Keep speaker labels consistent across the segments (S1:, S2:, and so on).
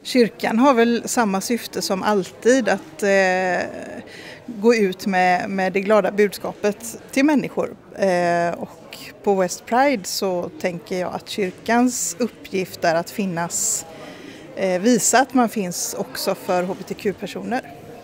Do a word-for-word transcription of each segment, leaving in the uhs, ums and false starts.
S1: Kyrkan har väl samma syfte som alltid, att eh, gå ut med, med det glada budskapet till människor. Eh, och på West Pride så tänker jag att kyrkans uppgift är att finnas, eh, visa att man finns också för H B T Q-personer.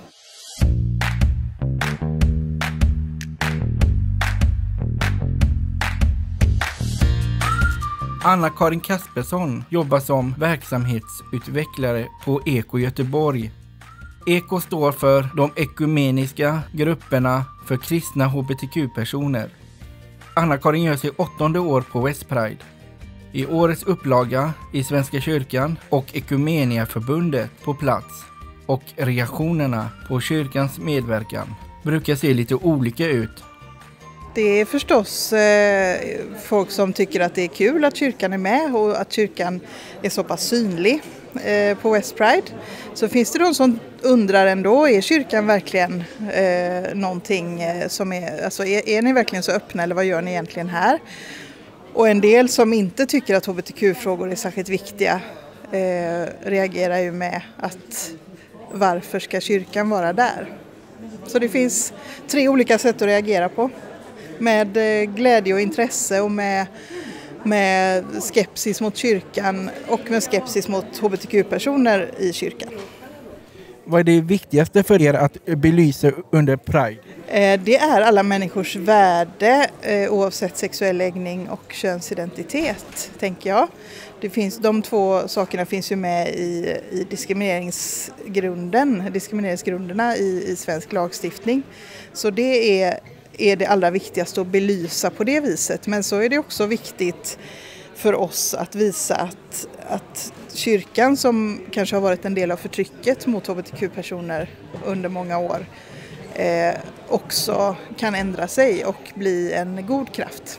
S2: Anna-Karin Kaspersson jobbar som verksamhetsutvecklare på Eko Göteborg. Eko står för de ekumeniska grupperna för kristna H B T Q-personer. Anna-Karin gör sig åttonde år på West Pride. I årets upplaga i Svenska kyrkan och Ekumeniaförbundet på plats och reaktionerna på kyrkans medverkan brukar se lite olika ut.
S1: Det är förstås eh, folk som tycker att det är kul att kyrkan är med och att kyrkan är så pass synlig eh, på West Pride. Så finns det de som undrar ändå, är kyrkan verkligen eh, någonting som är, alltså är, är ni verkligen så öppna eller vad gör ni egentligen här? Och en del som inte tycker att H B T Q-frågor är särskilt viktiga eh, reagerar ju med att varför ska kyrkan vara där? Så det finns tre olika sätt att reagera på. Med glädje och intresse och med, med skepsis mot kyrkan och med skepsis mot H B T Q-personer i kyrkan.
S2: Vad är det viktigaste för er att belysa under Pride?
S1: Det är alla människors värde oavsett sexuell läggning och könsidentitet, tänker jag. Det finns, de två sakerna finns ju med i, i diskrimineringsgrunden, diskrimineringsgrunderna i, i svensk lagstiftning. Så det är är det allra viktigaste att belysa på det viset. Men så är det också viktigt för oss att visa att, att kyrkan, som kanske har varit en del av förtrycket mot H B T Q-personer under många år, eh, också kan ändra sig och bli en god kraft.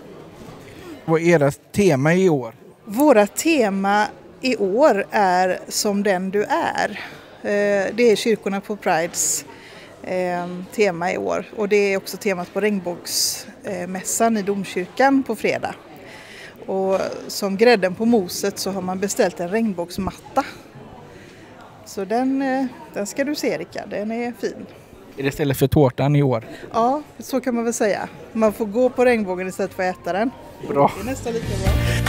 S2: Vad är ert tema i år?
S1: Våra tema i år är Som den du är. Eh, det är kyrkorna på Prides Eh, tema i år, och det är också temat på regnbågsmässan eh, i domkyrkan på fredag. Och som grädden på moset så har man beställt en regnbågsmatta. Så den, eh, den ska du se, Erika, den är fin.
S2: Är det istället för tårtan i år?
S1: Ja, så kan man väl säga. Man får gå på regnbågen istället för att äta den.
S2: Bra.
S1: Det är nästan lika bra.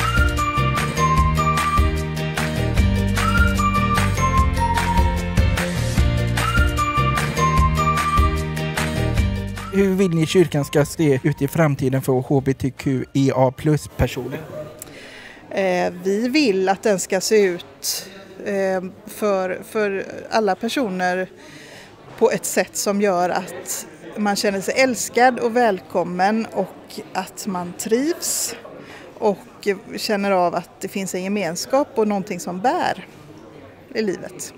S2: Hur vill ni kyrkan ska se ut i framtiden för H B T Q I A plus personer?
S1: Eh, vi vill att den ska se ut eh, för, för alla personer på ett sätt som gör att man känner sig älskad och välkommen och att man trivs och känner av att det finns en gemenskap och någonting som bär i livet.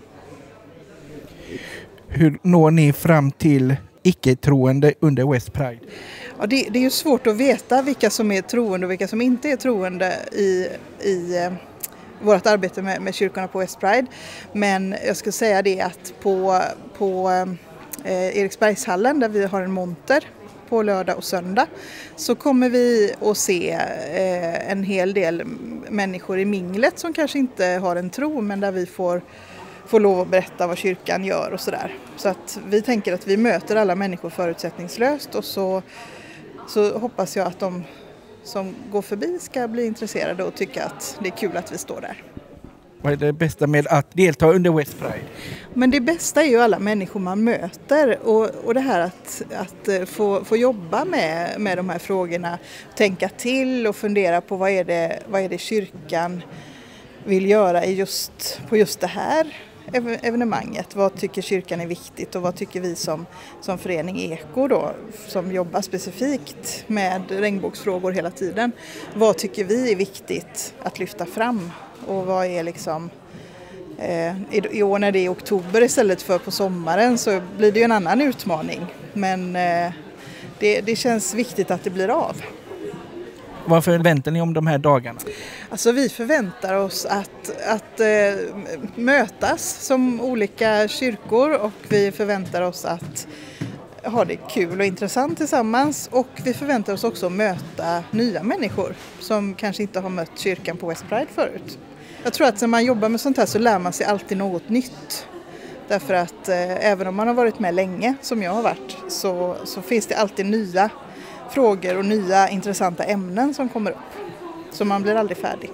S2: Hur når ni fram till icke-troende under West Pride?
S1: Ja, det, det är ju svårt att veta vilka som är troende och vilka som inte är troende i, i eh, vårt arbete med, med kyrkorna på West Pride. Men jag skulle säga det att på, på eh, Eriksbergshallen, där vi har en monter på lördag och söndag, så kommer vi att se eh, en hel del människor i minglet som kanske inte har en tro, men där vi får får lov att berätta vad kyrkan gör och sådär. Så att vi tänker att vi möter alla människor förutsättningslöst, och så, så hoppas jag att de som går förbi ska bli intresserade och tycka att det är kul att vi står där.
S2: Vad är det bästa med att delta under West Pride?
S1: Men det bästa är ju alla människor man möter, och, och det här att, att få, få jobba med, med de här frågorna, tänka till och fundera på vad är det, vad är det kyrkan vill göra i just, på just det här evenemanget. Vad tycker kyrkan är viktigt och vad tycker vi som, som förening Eko då, som jobbar specifikt med regnbågsfrågor hela tiden. Vad tycker vi är viktigt att lyfta fram, och vad är liksom eh, i år när det är oktober istället för på sommaren så blir det ju en annan utmaning, men eh, det, det känns viktigt att det blir av.
S2: Vad förväntar ni om de här dagarna?
S1: Alltså vi förväntar oss att, att äh, mötas som olika kyrkor, och vi förväntar oss att ha det kul och intressant tillsammans, och vi förväntar oss också att möta nya människor som kanske inte har mött kyrkan på West Pride förut. Jag tror att när man jobbar med sånt här så lär man sig alltid något nytt. Därför att eh, även om man har varit med länge, som jag har varit, så, så finns det alltid nya frågor och nya intressanta ämnen som kommer upp. Så man blir aldrig färdig.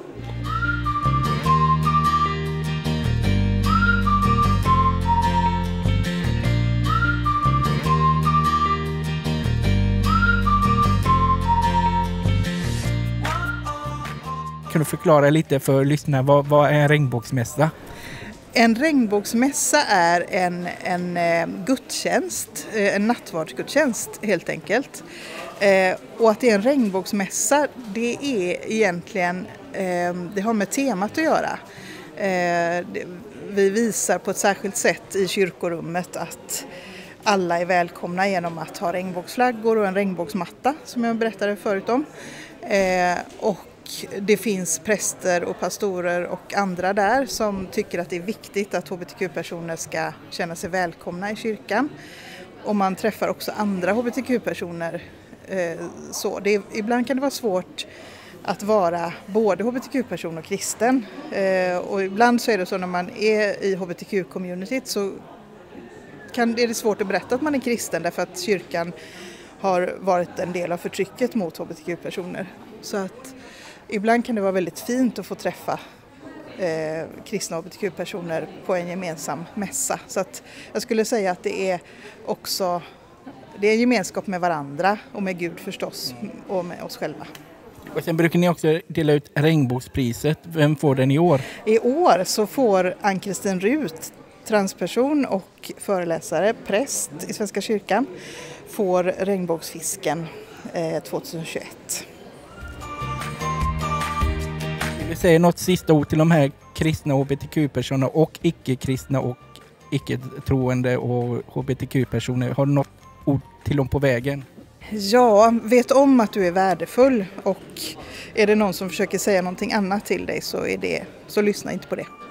S2: Kan du förklara lite för lyssnarna, vad, vad är en regnbågsmässa?
S1: En regnbågsmässa är en, en eh, gudstjänst, eh, en nattvardsgudstjänst helt enkelt. Eh, och att det är en regnbågsmässa, det är egentligen, eh, det har med temat att göra. Eh, det, vi visar på ett särskilt sätt i kyrkorummet att alla är välkomna genom att ha regnbågsflaggor och en regnbågsmatta som jag berättade förut om. Eh, och det finns präster och pastorer och andra där som tycker att det är viktigt att hbtq-personer ska känna sig välkomna i kyrkan. Och man träffar också andra hbtq-personer. Eh, så det, ibland kan det vara svårt att vara både hbtq-person och kristen. Eh, och ibland så är det så när man är i hbtq-communityt så kan, är det svårt att berätta att man är kristen därför att kyrkan har varit en del av förtrycket mot hbtq-personer. Så att ibland kan det vara väldigt fint att få träffa eh, kristna hbtq-personer på en gemensam mässa. Så att jag skulle säga att det är också det är gemenskap med varandra och med Gud förstås och med oss själva.
S2: Och sen brukar ni också dela ut regnbågspriset. Vem får den i år?
S1: I år så får Ann-Kristin Rut, transperson och föreläsare, präst i Svenska kyrkan, får regnbågsfisken eh, tjugohundratjugoett.
S2: Vill du säga något sista ord till de här kristna hbtq-personerna och icke-kristna och icke-troende och hbtq-personer? Har du något ord till dem på vägen?
S1: Ja, vet om att du är värdefull och är det någon som försöker säga någonting annat till dig så, är det, så lyssna inte på det.